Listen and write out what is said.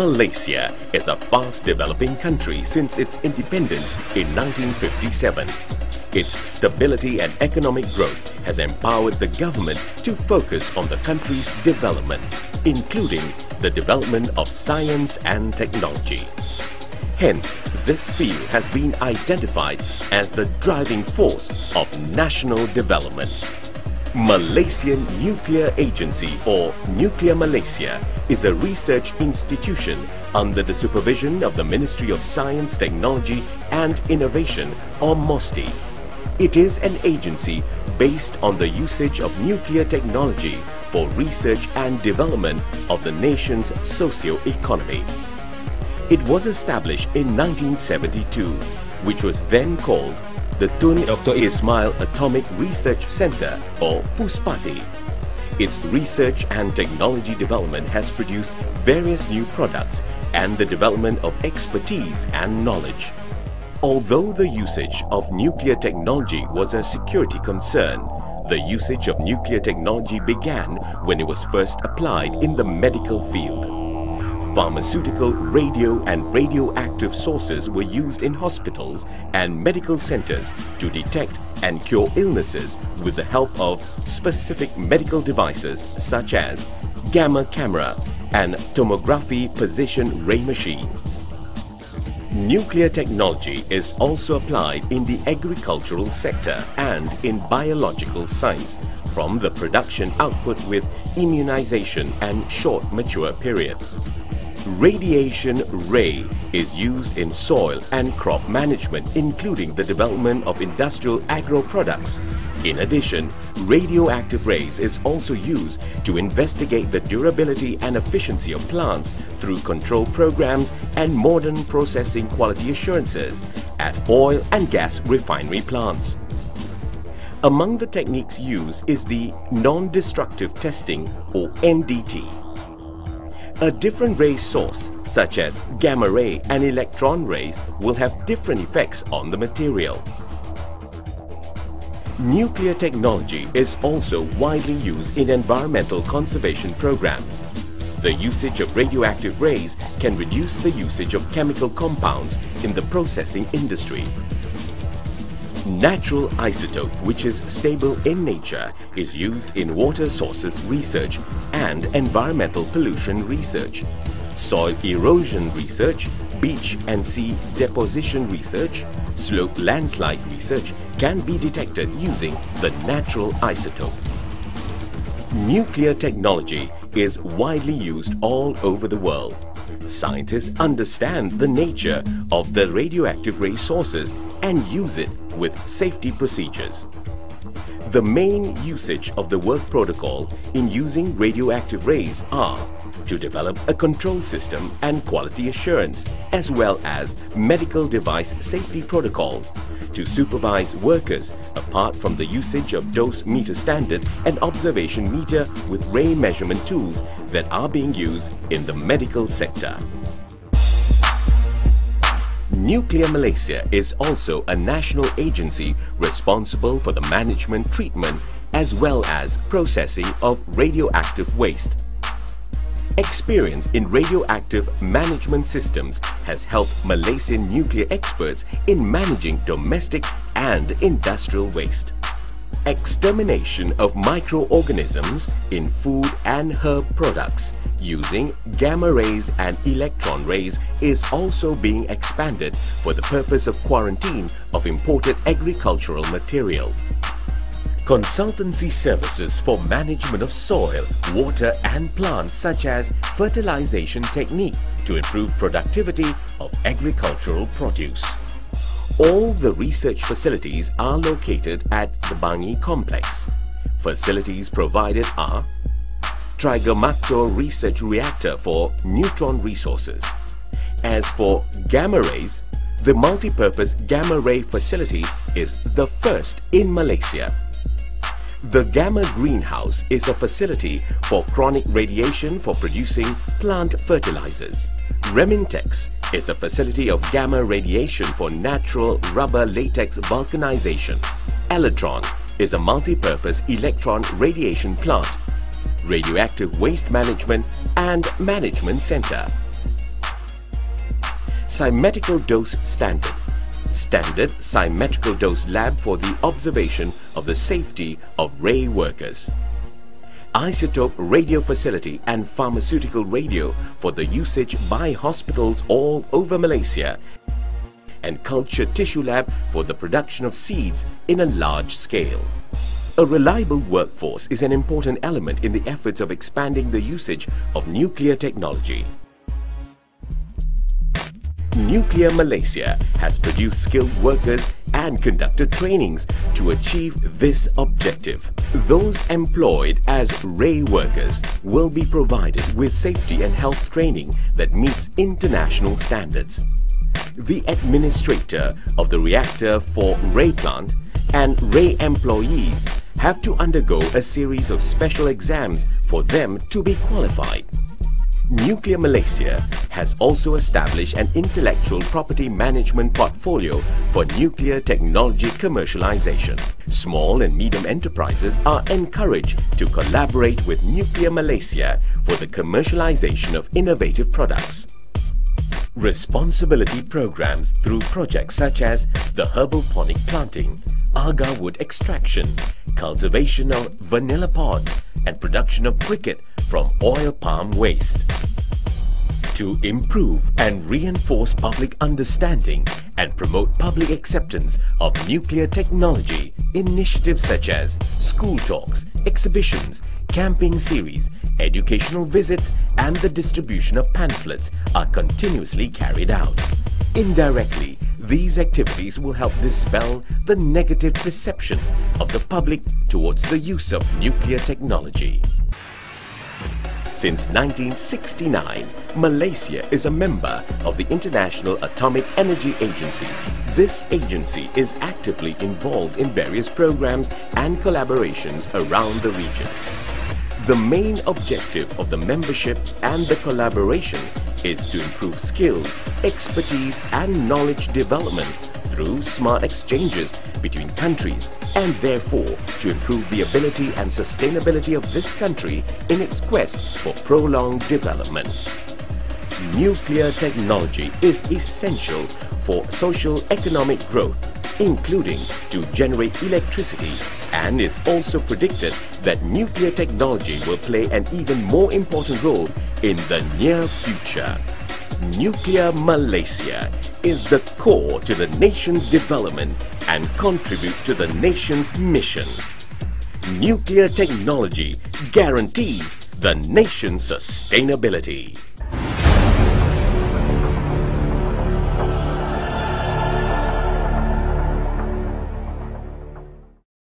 Malaysia is a fast-developing country since its independence in 1957. Its stability and economic growth has empowered the government to focus on the country's development, including the development of science and technology. Hence, this field has been identified as the driving force of national development. Malaysian Nuclear Agency or Nuklear Malaysia is a research institution under the supervision of the Ministry of Science, Technology and Innovation or MOSTI. It is an agency based on the usage of nuclear technology for research and development of the nation's socio-economy. It was established in 1972, which was then called the Tun Dr. Ismail Atomic Research Centre or PUSPATI. Its research and technology development has produced various new products and the development of expertise and knowledge. Although the usage of nuclear technology was a security concern, the usage of nuclear technology began when it was first applied in the medical field. Pharmaceutical, radio and radioactive sources were used in hospitals and medical centers to detect and cure illnesses with the help of specific medical devices such as gamma camera and tomography position ray machine. Nuclear technology is also applied in the agricultural sector and in biological science from the production output with immunization and short mature period. Radiation ray is used in soil and crop management, including the development of industrial agro products. In addition, radioactive rays is also used to investigate the durability and efficiency of plants through control programs and modern processing quality assurances at oil and gas refinery plants. Among the techniques used is the non-destructive testing or NDT. A different ray source, such as gamma ray and electron rays, will have different effects on the material. Nuclear technology is also widely used in environmental conservation programs. The usage of radioactive rays can reduce the usage of chemical compounds in the processing industry. Natural isotope, which is stable in nature, is used in water sources research and environmental pollution research, soil erosion research, beach and sea deposition research, slope landslide research can be detected using the natural isotope. Nuclear technology is widely used all over the world. Scientists understand the nature of the radioactive ray sources and use it with safety procedures. The main usage of the work protocol in using radioactive rays are to develop a control system and quality assurance, as well as medical device safety protocols, to supervise workers apart from the usage of dose meter standard and observation meter with ray measurement tools that are being used in the medical sector. Nuclear Malaysia is also a national agency responsible for the management, treatment as well as processing of radioactive waste. Experience in radioactive management systems has helped Malaysian nuclear experts in managing domestic and industrial waste. Extermination of microorganisms in food and herb products using gamma rays and electron rays is also being expanded for the purpose of quarantine of imported agricultural material. Consultancy services for management of soil, water and plants such as fertilization technique to improve productivity of agricultural produce. All the research facilities are located at the Bangi complex. Facilities provided are Trigamactor Research Reactor for neutron resources. As for gamma rays, the multi-purpose gamma ray facility is the first in Malaysia. The Gamma Greenhouse is a facility for chronic radiation for producing plant fertilizers. Remintex is a facility of gamma radiation for natural rubber latex vulcanization. Electron is a multi-purpose electron radiation plant, radioactive waste management and management center. Symmetrical Dose Standard. Standard Symmetrical Dose Lab for the observation of the safety of ray workers. Isotope Radio Facility and Pharmaceutical Radio for the usage by hospitals all over Malaysia. And Culture Tissue Lab for the production of seeds in a large scale. A reliable workforce is an important element in the efforts of expanding the usage of nuclear technology. Nuclear Malaysia has produced skilled workers and conducted trainings to achieve this objective. Those employed as ray workers will be provided with safety and health training that meets international standards. The administrator of the reactor for ray plant and ray employees have to undergo a series of special exams for them to be qualified. Nuclear Malaysia has also established an intellectual property management portfolio for nuclear technology commercialization. Small and medium enterprises are encouraged to collaborate with Nuclear Malaysia for the commercialization of innovative products. Responsibility programs through projects such as the herbal-ponic planting, agar wood extraction, cultivation of vanilla pods and production of briquette from oil palm waste. To improve and reinforce public understanding and promote public acceptance of nuclear technology, initiatives such as school talks, exhibitions, camping series, educational visits and the distribution of pamphlets are continuously carried out. Indirectly, these activities will help dispel the negative perception of the public towards the use of nuclear technology. Since 1969, Malaysia is a member of the International Atomic Energy Agency. This agency is actively involved in various programs and collaborations around the region. The main objective of the membership and the collaboration is to improve skills, expertise and knowledge development through smart exchanges between countries and therefore to improve the ability and sustainability of this country in its quest for prolonged development. Nuclear technology is essential for social-economic growth, including to generate electricity, and is also predicted that nuclear technology will play an even more important role in the near future. Nuclear Malaysia is the core to the nation's development and contribute to the nation's mission. Nuclear technology guarantees the nation's sustainability.